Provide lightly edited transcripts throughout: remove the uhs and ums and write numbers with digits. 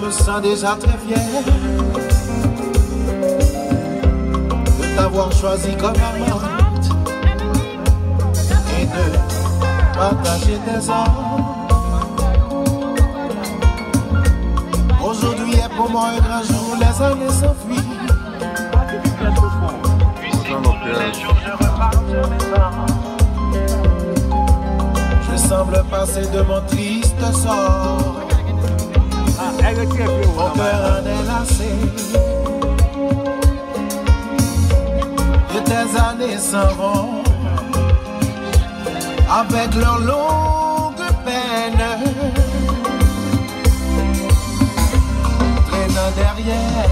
me sens déjà très fier de t'avoir choisi comme amante et de partager tes heures. Aujourd'hui est pour moi un grand jour, les années s'enfuient. Je semble passer de mon triste sort. Mon cœur en est lassé. Et tes années s'en vont avec leur longue peine, traînant derrière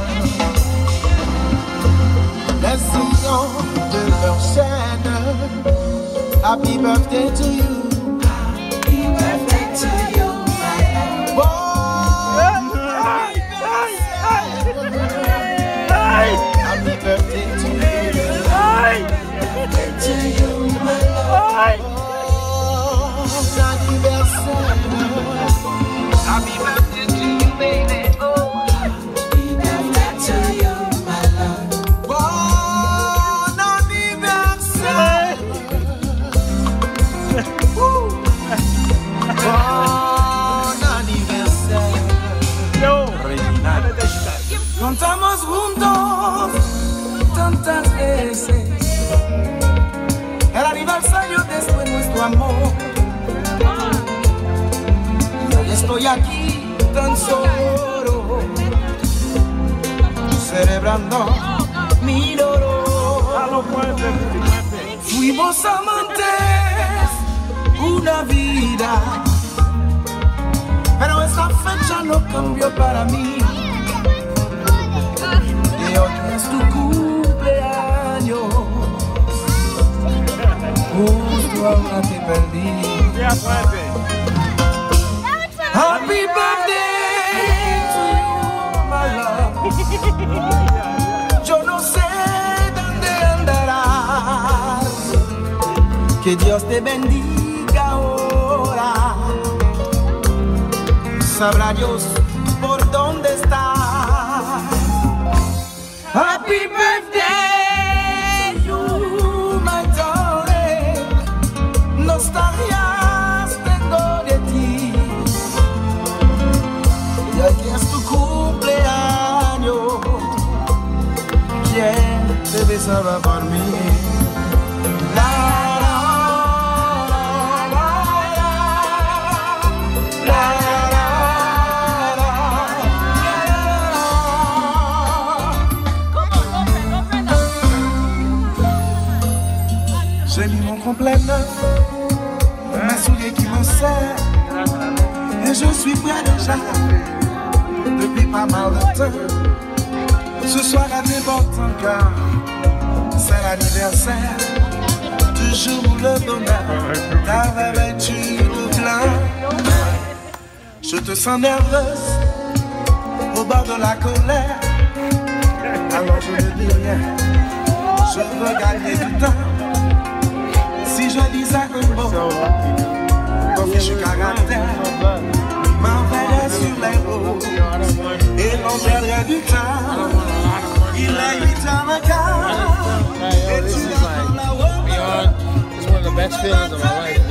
les sillons de leur chaîne. Happy birthday to you. Happy birthday to you. Happy birthday to you. Happy birthday to you, my love. Anniversaire. Happy birthday to you, baby. Oh, happy birthday to you, my love. Bon anniversaire. Bon anniversaire. Contamos juntos tantas veces el aniversario de nuestro amor. Y hoy estoy aquí tan solo, celebrando mi dolor. Fuimos amantes una vida, pero esta fecha no cambió para mí. Y hoy es tu cumpleaños, justo ahora te perdí. Happy birthday to you, my love. Yo no sé dónde andarás, que Dios te bendiga ahora. Sabrá Dios por dónde estás. Happy birthday, you, my darling. Nostalgias tengo de ti. Y aquí es tu cumpleaños. ¿Quién te besaba por mí? J'ai mis mon complet neuf, mes souliers qui me serrent, et je suis prêt déjà, depuis pas mal de temps. Ce soir à déborder car c'est l'anniversaire, toujours le bonheur, t'avais-tu le plein. Je te sens nerveuse, au bord de la colère, alors je ne dis rien, je veux gagner du temps. Si je dis ça comme bon, ton fichu caractère m'enverrait sur les routes et l'on perdrait du temps. Il est 8h15 et tu vas dans la route. It's one of the best feelings of my life.